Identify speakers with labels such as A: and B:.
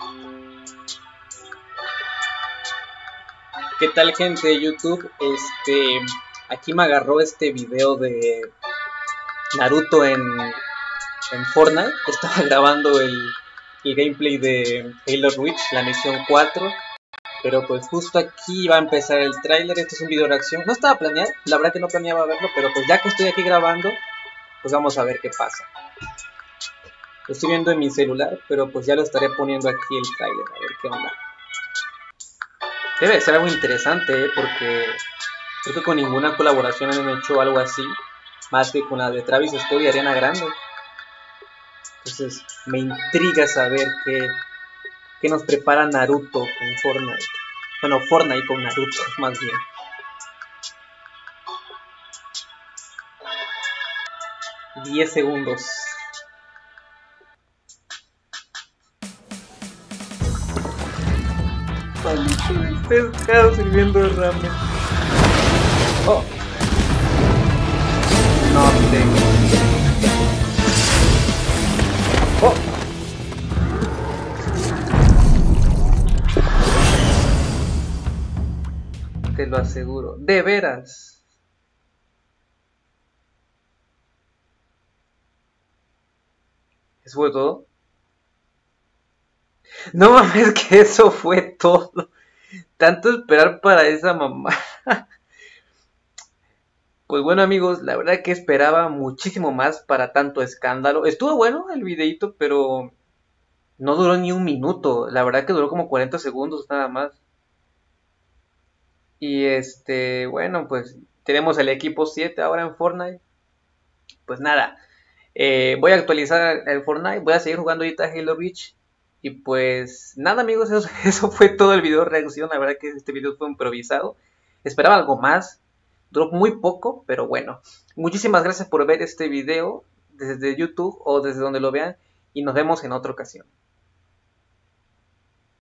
A: ¿Qué tal, gente de YouTube? Aquí me agarró este video de Naruto en Fortnite. Estaba grabando el gameplay de Halo Reach, la misión 4. Pero pues justo aquí va a empezar el tráiler. Este es un video de reacción. No estaba planeado, la verdad que no planeaba verlo, pero pues ya que estoy aquí grabando, pues vamos a ver qué pasa. Lo estoy viendo en mi celular, pero pues ya lo estaré poniendo aquí el tráiler, a ver qué onda. Debe de ser algo interesante, porque creo que con ninguna colaboración han hecho algo así, más que con la de Travis Scott y Ariana Grande. Entonces me intriga saber qué nos prepara Naruto con Fortnite. Bueno, Fortnite con Naruto, más bien. Diez segundos. Palito de pescado sirviendo ramen. Oh. No tengo. Oh. Te lo aseguro. De veras. ¿Eso fue todo? No mames, que eso fue todo. Tanto esperar para esa mamá. Pues bueno, amigos, la verdad que esperaba muchísimo más para tanto escándalo. Estuvo bueno el videito, pero no duró ni un minuto. La verdad que duró como 40 segundos nada más. Y bueno, pues tenemos el equipo 7 ahora en Fortnite. Pues nada, voy a actualizar el Fortnite, voy a seguir jugando ahorita Halo Reach. Y pues nada, amigos, eso fue todo el video de reacción. La verdad que este video fue improvisado. Esperaba algo más, duró muy poco, pero bueno. Muchísimas gracias por ver este video desde YouTube o desde donde lo vean. Y nos vemos en otra ocasión.